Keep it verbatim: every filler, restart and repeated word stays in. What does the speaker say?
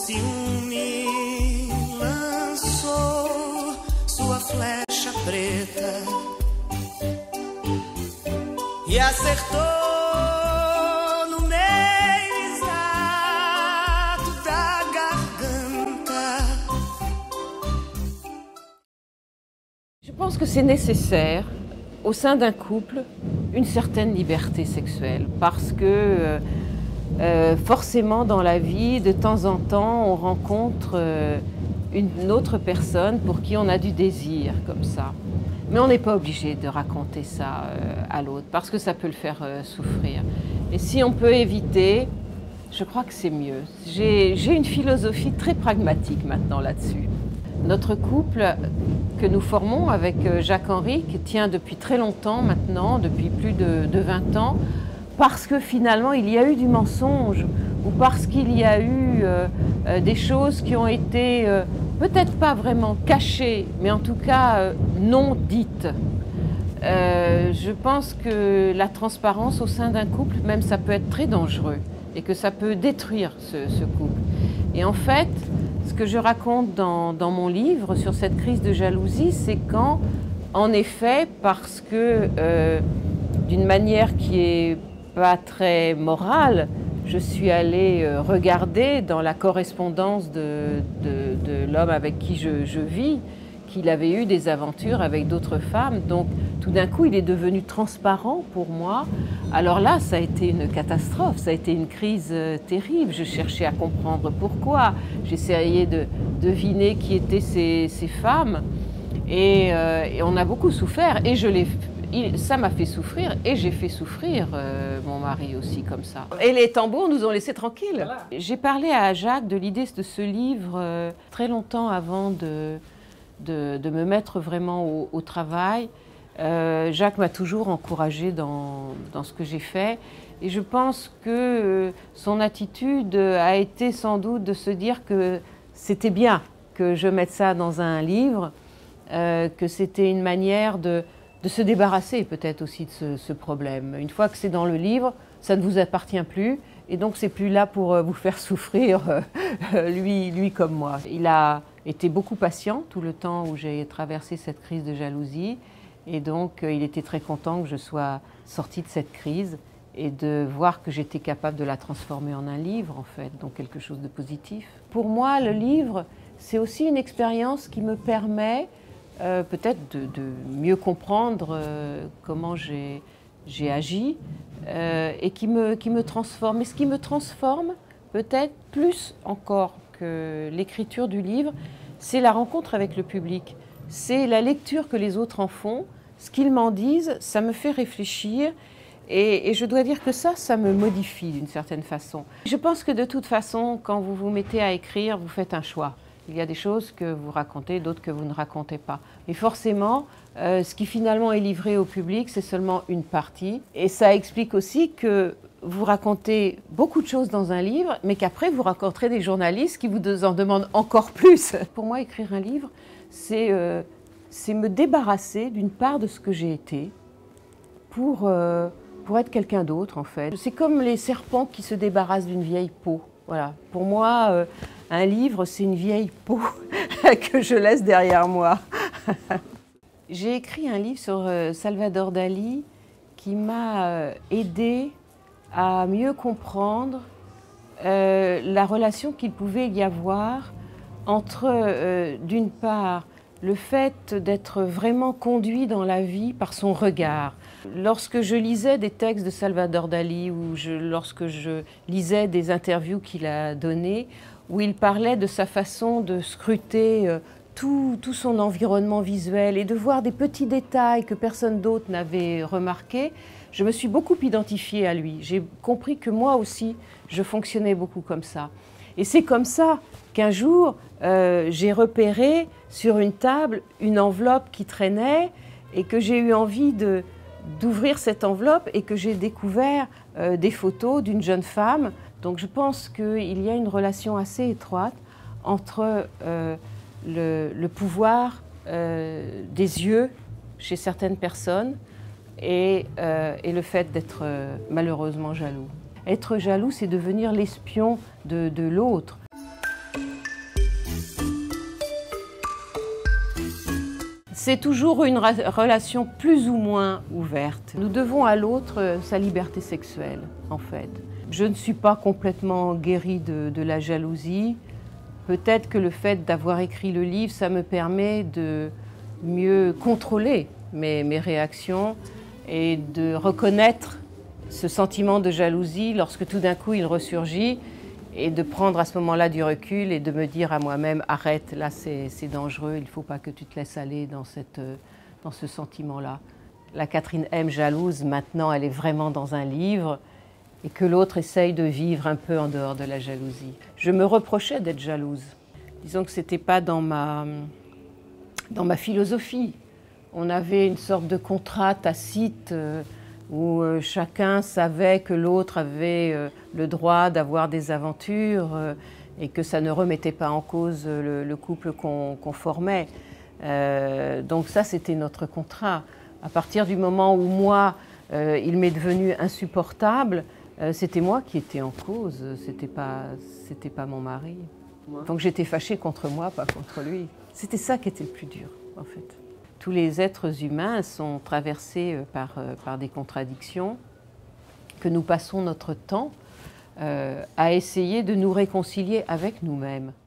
ciúme lançou sua flecha preta e acertou no meio exato da garganta. Je pense que c'est nécessaire au sein d'un couple une certaine liberté sexuelle parce que euh, euh, forcément dans la vie, de temps en temps, on rencontre euh, une autre personne pour qui on a du désir comme ça. Mais on n'est pas obligé de raconter ça euh, à l'autre parce que ça peut le faire euh, souffrir. Et si on peut éviter, je crois que c'est mieux. J'ai, j'ai une philosophie très pragmatique maintenant là-dessus. Notre couple que nous formons avec Jacques-Henri, qui tient depuis très longtemps maintenant, depuis plus de, de vingt ans, parce que finalement il y a eu du mensonge ou parce qu'il y a eu euh, euh, des choses qui ont été euh, peut-être pas vraiment cachées, mais en tout cas euh, non dites. Euh, je pense que la transparence au sein d'un couple, même ça peut être très dangereux et que ça peut détruire ce, ce couple. Et en fait, ce que je raconte dans, dans mon livre sur cette crise de jalousie, c'est quand, en effet, parce que euh, d'une manière qui est pas très morale, je suis allée euh, regarder dans la correspondance de, de, de l'homme avec qui je, je vis, qu'il avait eu des aventures avec d'autres femmes. Donc tout d'un coup, il est devenu transparent pour moi. Alors là, ça a été une catastrophe, ça a été une crise euh, terrible. Je cherchais à comprendre pourquoi. J'essayais de deviner qui étaient ces, ces femmes. Et, euh, et on a beaucoup souffert. Et je l'ai, il, ça m'a fait souffrir. Et j'ai fait souffrir euh, mon mari aussi comme ça. Et les tambours nous ont laissés tranquilles. Voilà. J'ai parlé à Jacques de l'idée de ce livre euh, très longtemps avant de... De, de me mettre vraiment au, au travail. Euh, Jacques m'a toujours encouragée dans, dans ce que j'ai fait et je pense que euh, son attitude a été sans doute de se dire que c'était bien que je mette ça dans un livre, euh, que c'était une manière de, de se débarrasser peut-être aussi de ce, ce problème. Une fois que c'est dans le livre, ça ne vous appartient plus et donc c'est plus là pour vous faire souffrir, euh, lui, lui comme moi. Il a été beaucoup patient tout le temps où j'ai traversé cette crise de jalousie et donc euh, il était très content que je sois sortie de cette crise et de voir que j'étais capable de la transformer en un livre en fait, donc quelque chose de positif. Pour moi, le livre, c'est aussi une expérience qui me permet euh, peut-être de, de mieux comprendre euh, comment j'ai, j'ai agi euh, et qui me, qui me transforme. Et ce qui me transforme peut-être plus encore que l'écriture du livre, c'est la rencontre avec le public, c'est la lecture que les autres en font, ce qu'ils m'en disent, ça me fait réfléchir et, et je dois dire que ça, ça me modifie d'une certaine façon. Je pense que de toute façon, quand vous vous mettez à écrire, vous faites un choix. Il y a des choses que vous racontez, d'autres que vous ne racontez pas. Et forcément, euh, ce qui finalement est livré au public, c'est seulement une partie. Et ça explique aussi que vous racontez beaucoup de choses dans un livre, mais qu'après vous rencontrez des journalistes qui vous en demandent encore plus. Pour moi, écrire un livre, c'est euh, c'est me débarrasser d'une part de ce que j'ai été pour, euh, pour être quelqu'un d'autre en fait. C'est comme les serpents qui se débarrassent d'une vieille peau. Voilà. Pour moi, euh, un livre, c'est une vieille peau que je laisse derrière moi. J'ai écrit un livre sur euh, Salvador Dali qui m'a euh, aidé à mieux comprendre euh, la relation qu'il pouvait y avoir entre, euh, d'une part, le fait d'être vraiment conduit dans la vie par son regard. Lorsque je lisais des textes de Salvador Dali ou je, lorsque je lisais des interviews qu'il a données, où il parlait de sa façon de scruter euh, tout, tout son environnement visuel et de voir des petits détails que personne d'autre n'avait remarqués, je me suis beaucoup identifiée à lui. J'ai compris que moi aussi, je fonctionnais beaucoup comme ça. Et c'est comme ça qu'un jour, euh, j'ai repéré sur une table une enveloppe qui traînait et que j'ai eu envie de, d'ouvrir cette enveloppe et que j'ai découvert euh, des photos d'une jeune femme. Donc je pense qu'il y a une relation assez étroite entre euh, le, le pouvoir euh, des yeux chez certaines personnes et, euh, et le fait d'être euh, malheureusement jaloux. Être jaloux, c'est devenir l'espion de, de l'autre. C'est toujours une relation plus ou moins ouverte. Nous devons à l'autre sa liberté sexuelle, en fait. Je ne suis pas complètement guérie de, de la jalousie. Peut-être que le fait d'avoir écrit le livre, ça me permet de mieux contrôler mes, mes réactions et de reconnaître ce sentiment de jalousie lorsque tout d'un coup il ressurgit, et de prendre à ce moment-là du recul et de me dire à moi-même « arrête, là c'est dangereux, il ne faut pas que tu te laisses aller dans, cette, dans ce sentiment-là ». La Catherine M jalouse, maintenant, elle est vraiment dans un livre et que l'autre essaye de vivre un peu en dehors de la jalousie. Je me reprochais d'être jalouse. Disons que ce n'était pas dans ma, dans ma philosophie. On avait une sorte de contrat tacite euh, où euh, chacun savait que l'autre avait euh, le droit d'avoir des aventures euh, et que ça ne remettait pas en cause le, le couple qu'on qu'on formait. Euh, donc ça, c'était notre contrat. À partir du moment où moi, euh, il m'est devenu insupportable, euh, c'était moi qui étais en cause, c'était pas, c'était pas mon mari. Donc j'étais fâchée contre moi, pas contre lui. C'était ça qui était le plus dur, en fait. Tous les êtres humains sont traversés par, par des contradictions, que nous passons notre temps euh, à essayer de nous réconcilier avec nous-mêmes.